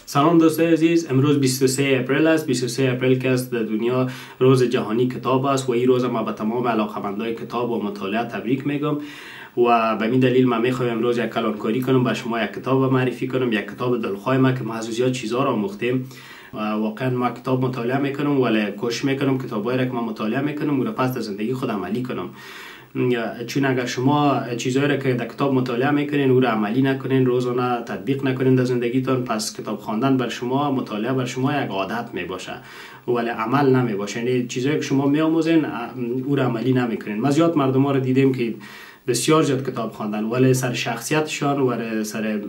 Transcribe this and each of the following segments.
سلام دوستای عزیز، امروز 23 اپریل است. 23 اپریل که است در دنیا روز جهانی کتاب است و این روز ما به تمام علاقه‌مندان کتاب و مطالعه تبریک میگم و به این دلیل من میخوایم امروز یک کلانکاری کنم، به شما یک کتاب معرفی کنم، یک کتاب دلخواه ما که ما از زیاد چیزا را آموختیم. واقعا ما کتاب مطالعه میکنم ولی کوشش میکنم کتابایی را که من مطالعه میکنم و را پس در زندگی خود عملی کنم، چون اگر شما چیزایی را که در کتاب مطالعه میکنین او را عملی نکنین، روزانه تطبیق نکنین در زندگیتون، پس کتاب خواندن بر شما، مطالعه بر شما یک عادت میباشه ولی عمل نمیباشه. یعنی چیزایی که شما میآموزین او را عملی نمیکنین. ما زیاد مردم ها را دیدیم که بسیار زیاد کتاب خواندن ولی سر شخصیتشان و سر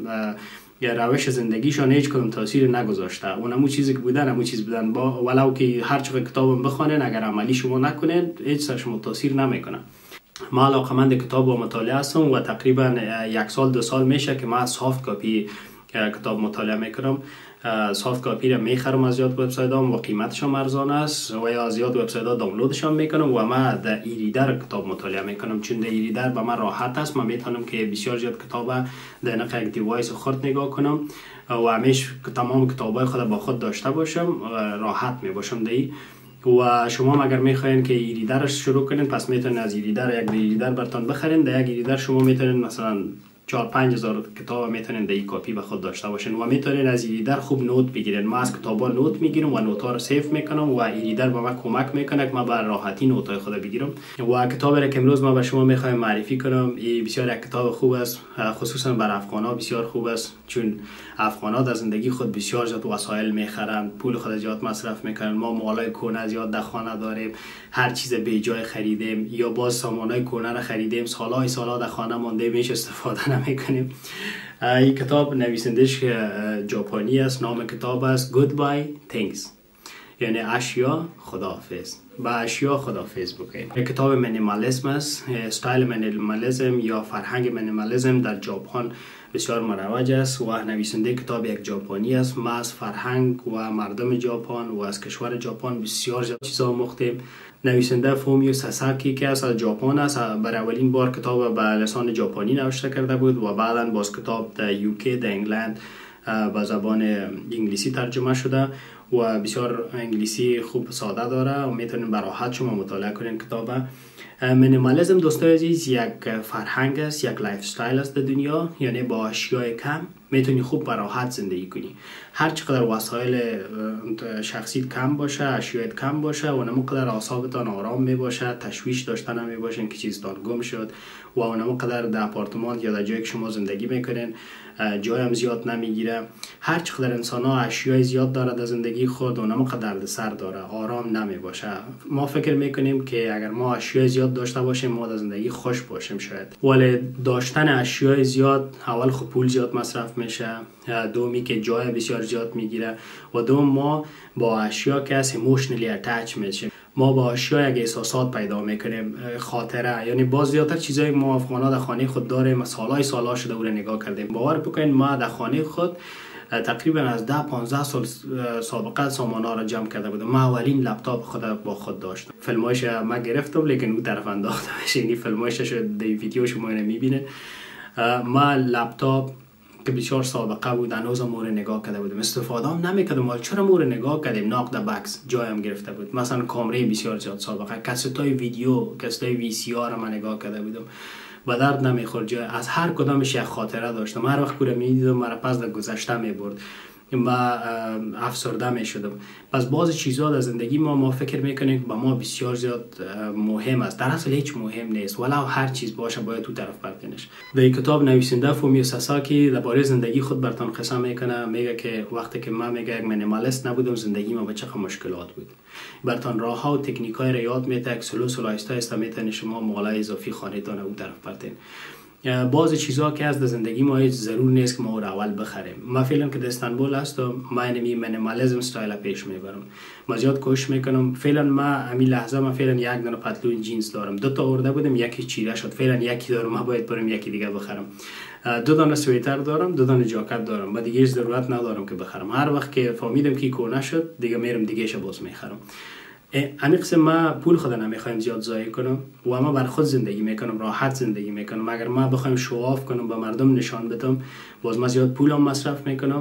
یا روش زندگیشان هیچ کدام تاثیر نگذاشته. اون همون چیزی که بودن همون چیز بودن، با ولو که هر چقدر کتاب بخونین اگر عملی شما نکنین هیچ سر شما تاثیر نمیکنه. ما علاقمند کتاب و مطالعه هستم و تقریبا 1 سال 2 سال میشه که ما سافت کاپی کتاب مطالعه میکنم. سافت کاپی را میخرم از زیاد وبسایت ها و قیمتش هم ارزان است و یا از زیاد وبسایت ها دانلودش هم میکنم و ما در ای-ریدر کتاب مطالعه میکنم، چون در ای-ریدر به من راحت است. من میتونم که بسیار زیاد کتاب در نقل یک دیوایس خرد نگاه کنم و همیشه تمام کتابای خود با خود داشته باشم، راحت میباشم دی. و شما اگر میخواین که ای-ریدرش شروع کنین پس میتونین از ای-ریدر یک ای-ریدر براتون بخرین. در یک ای-ریدر شما میتونین مثلا 4-5 هزار کتاب میتونین در این کاپی به خود داشته باشین و میتونین از ای-ریدر خوب نوت بگیرین. ما از کتابا نوت میگیرم و نوت ها رو سیو میکنم و ای-ریدر به من کمک میکنه که من به راحتی نوت های خود بگیرم. و کتابی را که امروز ما به شما میخوایم معرفی کنم این بسیار یک کتاب خوب است، خصوصا بر افغانا بسیار خوب است، چون افغانا در زندگی خود بسیار زیاد وسایل میخرن، پول خود زیاد مصرف میکنن. ما مالای کهنه زیاد در خانه داریم، هر چیز بی جای خریدیم یا باز سامانای کهنه را خریدیم، سالا در خانه مانده میش استفاده نمیکنیم. این کتاب نویسندش ژاپنی است، نام کتاب است Goodbye Things، یعنی اشیا خداحافظ. با اشیا خداحافظ بکنید. کتاب مینیمالیسم است، استایل مینیمالیسم یا فرهنگ مینیمالیسم در ژاپن بسیار مروج است و نویسنده کتاب یک ژاپنی است. ما از فرهنگ و مردم ژاپن و از کشور ژاپن بسیار زیاد چیزا آموختیم. نویسنده فومیو ساساکی که از ژاپن است، برای اولین بار کتاب به لسان ژاپنی نوشته کرده بود و بعدا باز کتاب در یوکی در انگلند به زبان انگلیسی ترجمه شده و بسیار انگلیسی خوب ساده داره و میتونین به راحت شما مطالعه کنین کتاب. مینیمالیسم دوستای عزیز یک فرهنگ است، یک لایف استایل است در دنیا، یعنی با اشیاء کم میتونی خوب و راحت زندگی کنی. هر چقدر وسایل شخصیت کم باشه، اشیاء کم باشه و نموقدر اعصابتان آرام میباشه، تشویش داشته نمیباشین که چیزتان گم شد و نموقدر در آپارتمان یا در جایی که شما زندگی میکنین جای هم زیاد نمیگیره. هر چقدر انسان ها اشیاء زیاد داره در زندگی خود و نموقدر درد سر داره، آرام نمیباشه. ما فکر میکنیم که اگر ما اشیاء زیاد داشته باشیم ما در زندگی خوش باشیم شاید، ولی داشتن اشیاء زیاد اول خب پول زیاد مصرف میشه، دومی که جای بسیار زیاد میگیره و دوم ما با اشیاء که ایموشنلی اتچ میشیم. ما با اشیاء یک احساسات پیدا میکنیم، خاطره، یعنی باز زیادتر چیزایی ما افغانا در خانه خود داریم، سالا شده او را نگاه کردیم. باور بکنید ما در خانه خود تقریبا از 10-15 سال سابقه سامانا را جمع کرده بودم. ما اولین لپتاپ خود با خود داشتم، فیلمایش ما گرفتم لیکن اون طرف انداخته بشه، یعنی فیلمایش در ویدیو شما نمیبینه. ما لپتاپ که بسیار سابقه بود هنوز مور نگاه کرده بودم، استفاده هم نمیکردم. ولی چرا مور نگاه کردیم؟ ناقد بکس جایم گرفته بود. مثلا کامره بسیار زیاد سابقه، کاستای ویدیو، کاستای وی سی آر من نگاه کرده بودم و درد نمیخورد. جای از هر کدامش یک خاطره داشتم. هر وقت کوره میدیدم مرا پس در گذشته میبرد و افسرده میشدم. پس بعضی چیزها در زندگی ما فکر میکنیم با ما بسیار زیاد مهم است، در اصل هیچ مهم نیست، ولو هر چیز باشه باید تو طرف بردنش. در این کتاب نویسنده فومیو ساساکی درباره زندگی خود براتون قصه میکنه. میگه که وقتی که من یک مینیمالیست نبودم زندگی ما به چه مشکلات بود. براتون راه ها و تکنیک های را یاد میده که سلو آهسته میتونید شما مال اضافی خانه‌تان اون طرف بردین. بعضی چیزها که از زندگی ما هیچ ضرور نیست که ما رو اول بخریم. من فعلا که در استانبول هستم ما اینمی مینیمالیسم استایل پیش میبرم. ما زیاد کوشش میکنم. فعلا ما همین لحظه من فعلا یک دونه پتلون جینز دارم، 2 تا آورده بودم یکی چیره شد، فعلا یکی دارم، ما باید برم یکی دیگه بخرم. 2 دانه سویتر دارم، 2 دانه جاکت دارم و دیگه ضرورت ندارم که بخرم. هر وقت که فهمیدم که کهنه شد دیگه میرم دیگه‌شو باز میخرم. امی قسم ما پول خود نمیخوایم زیاد ضایع کنم و ما بر خود زندگی میکنم، راحت زندگی میکنم. اگر ما بخوایم شواف کنم به مردم نشان بدم باز ما زیاد پولم مصرف میکنم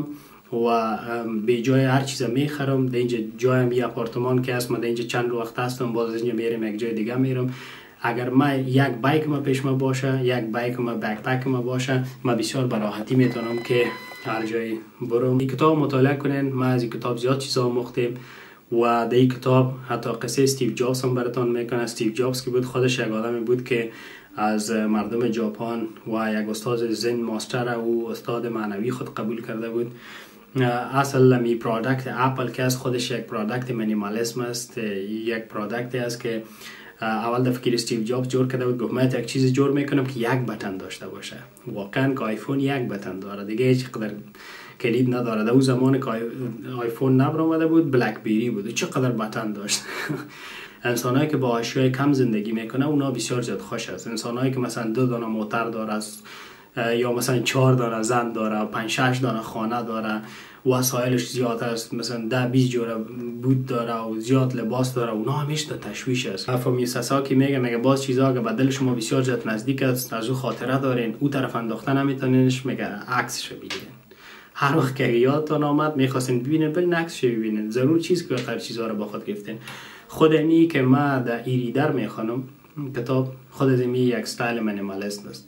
و به جای هر چیز میخرم. در اینجا جایم یه آپارتمان که هست، من در اینجا چند وقت هستم، باز اینجا میرم یک جای دیگه میرم. اگر من یک بایک ما پیش ما باشه، یک بایک ما بکپک ما باشه، من بسیار به راحتی میتونم که هر جای برم. این کتاب مطالعه کنین. ما از این کتاب زیاد چیزا آموختیم و در این کتاب حتی قصه استیو جابز هم براتون میکنه. استیو جابز که بود، خودش یک آدمی بود که از مردم ژاپن و یک استاد زن ماستر و استاد معنوی خود قبول کرده بود. اصلا می پروداکت اپل که از خودش یک پروداکت مینیمالیسم است، یک پروداکتی است که اول دفعه که استیو جابز جور کرده بود، گفت من یک چیزی جور میکنم که یک بتن داشته باشه. واقعا که آیفون یک بتن داره، دیگه هیچ قدر کلید نداره. در اون زمان که آیفون نبر اومده بود، بلک بیری بود، چقدر بتن داشت. انسانایی که با اشیاء کم زندگی میکنه اونا بسیار زیاد خوش است. انسانایی که مثلا 2 دانه موتر داره یا مثلا 4 دانه زن داره، 5-6 دانه خانه داره، وسایلش زیاد است، مثلا 10-20 جوره بود داره و زیاد لباس داره، اونا همیشه در تشویش است. فامیل ساساکی میگه باز چیزا که به دل شما بسیار زیاد نزدیک است، از او خاطره دارین، او طرف انداخته نمیتونینش، میگه عکسش بگیرین. هر وقت که یادتون آمد میخواستین ببینین، برین عکسش ببینین. ضرور چیز که بخیر چیزا رو با خود گرفتین. خود امی که ما در ایریدر میخوانم کتاب، خود امی یک استایل مینیمالیست است.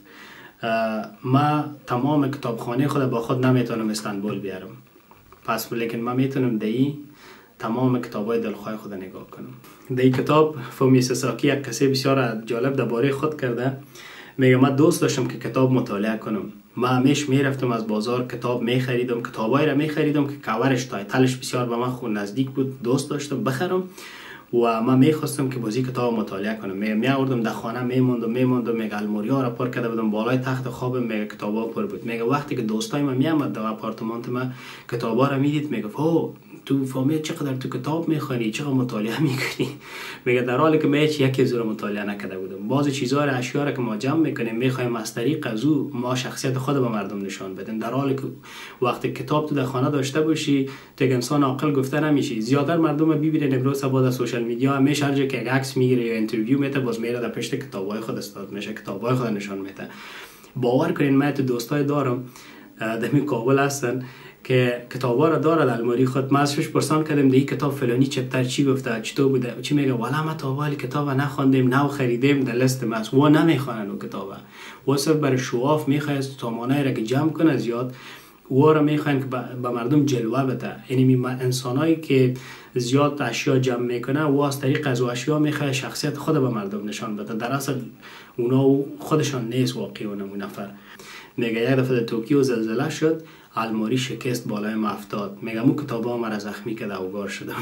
ما تمام کتابخانه خود با خود نمیتونم استانبول بیارم، پس لیکن ما میتونم دایی تمام کتابای دلخواه خود نگاه کنم. دایی کتاب فومی ساساکی یک قصه بسیار جالب درباره خود کرده. میگه من دوست داشتم که کتاب مطالعه کنم. ما همیشه میرفتم از بازار کتاب میخریدم، کتابایی را میخریدم که کاورش تایتلش بسیار به من خود نزدیک بود، دوست داشتم بخرم و من میخواستم که بازی کتاب مطالعه کنم. میآوردم در خانه میموندم، میگه الماریا را پر کرده بودم، بالای تخت خوابم میگه کتابا پر بود. میگه وقتی که دوستای من میامد در آپارتمان ما کتابا را میدید، میگه او تو فهمید چقدر تو کتاب میخونی، چقدر مطالعه میکنی. میگه در حالی که من هیچ یکی زور مطالعه نکرده بودم. بعضی چیزا را اشیاء را که ما جمع میکنیم میخوایم از طریق از او ما شخصیت خود به مردم نشان بدیم، در حالی که وقتی کتاب تو در خانه داشته باشی تو انسان عاقل گفته نمیشی. زیادتر مردم ببینن امروز بعد از سوشال میدیا همیشه هر جا که عکس میگیره یا اینترویو میده باز میره در پشت کتابای خود استاد میشه، کتابای خود نشان میده. باور کنین من تو دوستای دارم در کابل هستن که کتابا را داره در الماری خود. ما ازش پرسان کردم این کتاب فلانی چپتر چی گفته، چطور بوده، چی میگه، والا ما تا حالا کتاب نخوندیم، نو خریدیم، در لیست ما است. و نمیخوانن اون کتابه، و صرف برای شواف میخواد سامانه را که جمع کنه زیاد، و را میخوان که به مردم جلوه بده. یعنی انسانایی که زیاد اشیا جمع میکنه و از طریق از اشیا میخواد شخصیت خود به مردم نشان بده، در اصل اونا خودشان نیست واقعی اون نفر. میگه یک دفعه در توکیو زلزله شد، الماری شکست بالای ما افتاد. میگم اون کتابا مرا زخمی کرده و گار شدم.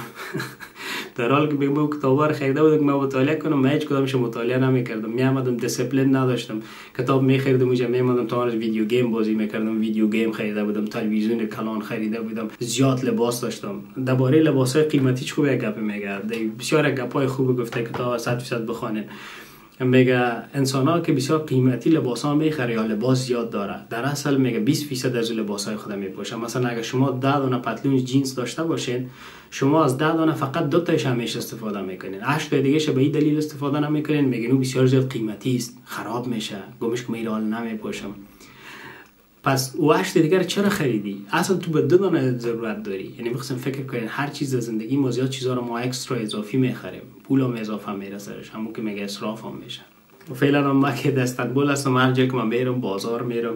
در حالی که میگم اون کتابا رو خریده بودم که من مطالعه کنم، من هیچ کدامش مطالعه نمیکردم. میامدم دیسپلین نداشتم، کتاب میخریدم اونجا میموندم تا ویدیو گیم بازی میکردم، ویدیو گیم خریده بودم، تلویزیون کلان خریده بودم، زیاد لباس داشتم. درباره لباسای قیمتی چه خوب یک گپ میگه، بسیار گپای خوب گفته کتاب 100% بخونین. میگه انسان‌ها که بسیار قیمتی لباسا میخره یا لباس زیاد داره، در اصل میگه 20% از لباسای خود میپوشن. مثلا اگه شما 10 دانه پتلون جینز داشته باشین، شما از 10 دانه فقط 2 تاش همیشه استفاده میکنین، 8 تا دیگه ش به این دلیل استفاده نمیکنین، میگن اون بسیار زیاد قیمتی است، خراب میشه، گمش که میرال نمیپوشم. پس و 8 دیگر چرا خریدی؟ اصلا تو به 2 دانه ضرورت داری. یعنی میخواستم فکر کنین هر چیز در زندگی ما زیاد چیزا رو ما اکسترا اضافی میخریم، پولم اضافه میره سرش، همون که میگه اسراف هم میشه. و فعلا ما که در استانبول هستم، هر جایی که من میرم بازار میرم،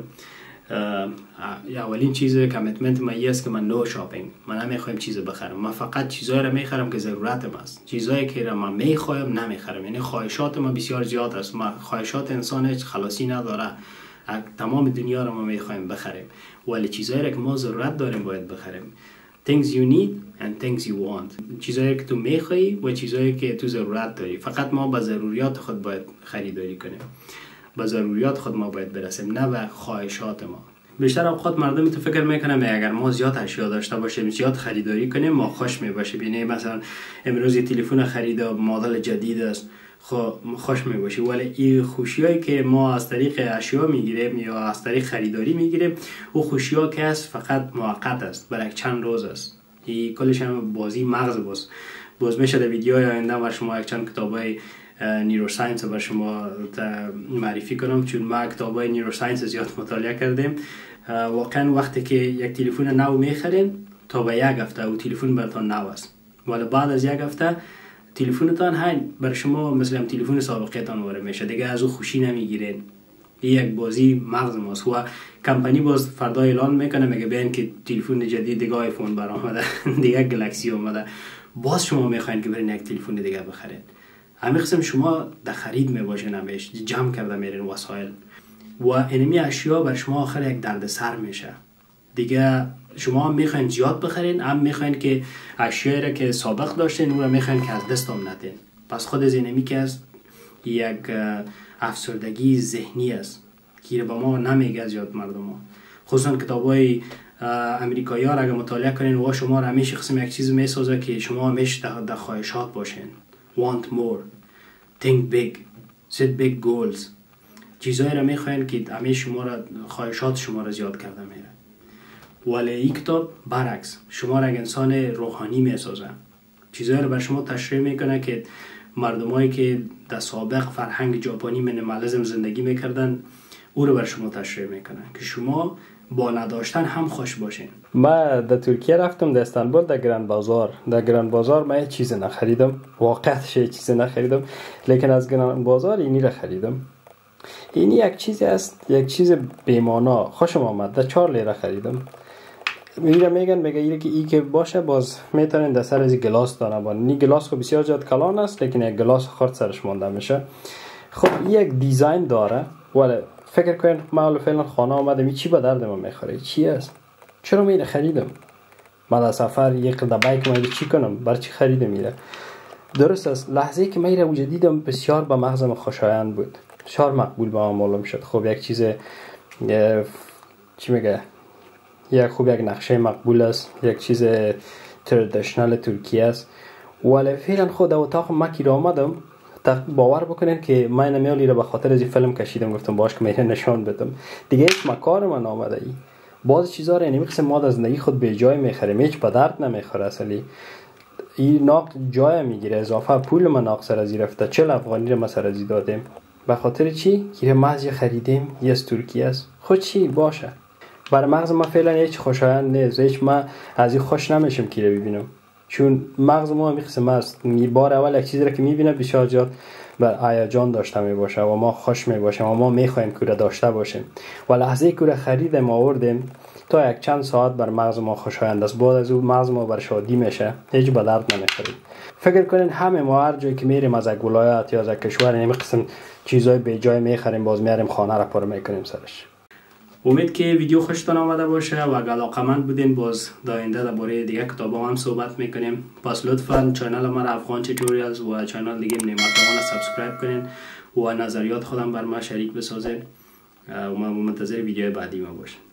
اولین چیز کامیتمنت من است که من نو شاپینگ، من نمیخوام چیز بخرم، من فقط چیزایی رو میخرم که ضرورتم است، چیزایی که من میخوام نمیخرم. یعنی خواهشات من بسیار زیاد است، من خواهشات انسان هیچ خلاصی نداره، تمام دنیا رو ما میخوایم بخریم، ولی چیزایی رو که ما ضرورت داریم باید بخریم. things you need and things you want، چیزایی که تو میخوایی و چیزایی که تو ضرورت داری. فقط ما با ضروریات خود باید خریداری کنیم، با ضروریات خود ما باید برسیم، نه به خواهشات ما. بیشتر اوقات مردم تو فکر میکنن اگر ما زیاد اشیا داشته باشیم، زیاد خریداری کنیم، ما خوش میباشیم. یعنی مثلا امروز تلفن خریدم، مدل جدید است، خوش میباشی، ولی این خوشیایی که ما از طریق اشیا میگیریم یا از طریق خریداری میگیریم، او خوشی‌ها که است فقط موقت است، برای چند روز است. این کلش هم بازی مغز باز میشه. در ویدیوهای آینده بر شما یک چند کتابای نیوروساینس بر شما معرفی کنم، چون ما کتابای نیوروساینس زیاد مطالعه کردیم واقعا وقتی که یک تلفن نو میخرین تا به یک هفته او تلفن براتون نو است، ولی بعد از یک هفته تلفنتان همین بر شما مثلا تلفن سابقتان وارد میشه، دیگه از او خوشی نمیگیرین. یک بازی مغز ماست و کمپانی باز فردا اعلان میکنه میگه بیاین که تلفن جدید دیگه آیفون برآمده دیگه گلکسی اومده، باز شما میخواین که برین یک تلفن دیگه بخرید. همین قسم شما در خرید میباشین، همیش جمع کرده میرین وسایل و اینمی اشیا بر شما آخر یک دردسر میشه دیگه. شما هم میخواین زیاد بخرین، هم میخواین که اشیایی را که سابق داشتین اون را میخواین که از دست ندین. پس خود از اینمی که از یک افسردگی ذهنی است که به ما نمیگه زیاد مردم ها. خصوصا کتابای امریکایی ها را اگه مطالعه کنین و شما را همیشه قسم یک چیز میسازه که شما همیشه در خواهشات باشین. want more, think big, set big goals. چیزایی را میخواین که همیشه شما را خواهشات شما را زیاد کرده میره. ولی این کتاب برعکس شما را یک انسان روحانی میسازه، چیزایی را بر شما تشریح میکنه که مردمایی که در سابق فرهنگ ژاپنی مینیمالیسم زندگی میکردن او رو بر شما تشریح میکنه که شما با نداشتن هم خوش باشین. من در ترکیه رفتم، در استانبول، در گرند بازار. در گرند بازار من هیچ چیز نخریدم، واقعاش هیچ چیز نخریدم، لیکن از گرند بازار اینی را خریدم. اینی یک چیزی است، یک چیز بی‌معنا خوشم آمد، در 4 لیره خریدم. میگن ای که باشه باز میتونین در سر از گلاس دانه بان. این گلاس خب بسیار زیاد کلان است، لیکن یک گلاس خرد سرش مانده میشه. خب یک دیزاین داره، ولی فکر کنین ما فعلا خانه آمدم چی به درد من میخوره؟ چی است؟ چرا میره خریدم؟ من در سفر یک دبای که میره چی کنم؟ برای چی خریدم میره؟ درست است، لحظه که میره وجود دیدم بسیار به مغزم خوشایند بود، بسیار مقبول به من معلوم شد. خب یک چیز چی میگه، یک نقشه مقبول است، یک چیز تردیشنال ترکیه است. ولی فعلا خود اتاق مکی را آمدم، باور بکنین که من نمیالی را به خاطر از این فیلم کشیدم، گفتم باش که میره نشان بدم دیگه. هیچ مکار من آمده ای بعض چیزا را نمی قسم ما از زندگی خود به جای میخریم، هیچ به درد نمیخوره. اصلی این ناق جای میگیره، اضافه پول من ناق سر از رفته، 40 افغانی را ما سر از دادیم به خاطر چی؟ که مازی خریدیم یه از ترکیه است. خود چی باشه برای مغز ما فعلا هیچ خوشایند نیست، هیچ ما از این خوش نمیشم که ببینم، چون مغز ما میخسم است بار اول یک چیزی را که میبینه بسیار زیاد بر هیجان داشته میباشه و ما خوش میباشیم و ما میخوایم که را داشته باشیم و لحظه که را خریدیم آوردیم تا یک چند ساعت بر مغز ما خوشایند است، بعد از اون مغز ما بر شادی میشه، هیچ به درد نمیخوره. فکر کنین همه ما هر جایی که میریم از یک ولایت یا از یک کشور این قسم چیزای به جای میخریم، باز میاریم خانه را پر میکنیم سرش. امید که ویدیو خوشتون آمده باشه و علاقه‌مند بودین باز داینده درباره دیگه کتابا هم صحبت میکنیم. پس لطفاً کانال ما افغان توتوریالز و کانال دیگه نعمت‌آور سابسکرایب کنین و نظریات خودم بر ما شریک بسازین و منتظر ویدیو بعدی ما باشین.